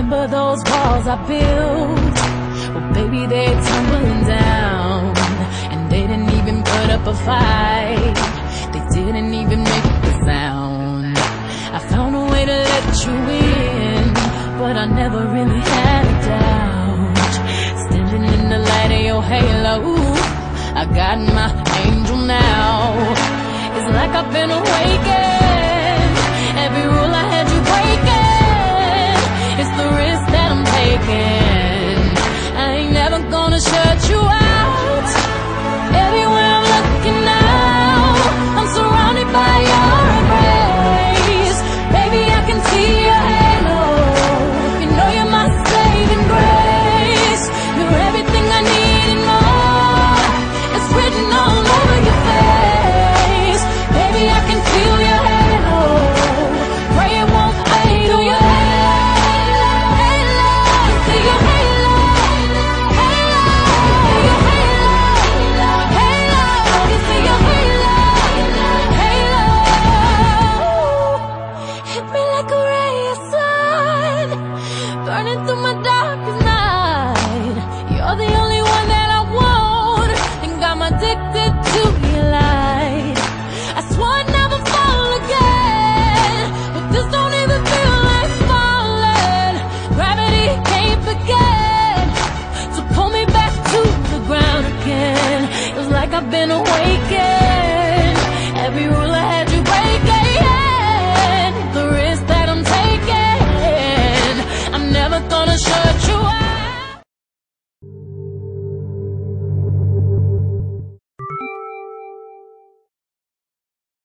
remember those walls I built? Well, baby, they're tumbling down, and they didn't even put up a fight. They didn't even make a sound. I found a way to let you in, but I never really had a doubt. Standing in the light of your halo, I got my angel now. It's like I've been awakened. Every rule I had you breaking, it's the risk that I'm taking. I ain't never gonna shut you out. Everywhere I'm looking now, I'm surrounded by your embrace. Baby, I can see your halo. You know you're my saving grace. You're everything I need and more. It's written all over your face. Baby, I can feel your halo. Pray it won't fade away. See your halo, halo, your halo, halo. You see your halo, halo. Hit me like a ray of sun, burning through my dark.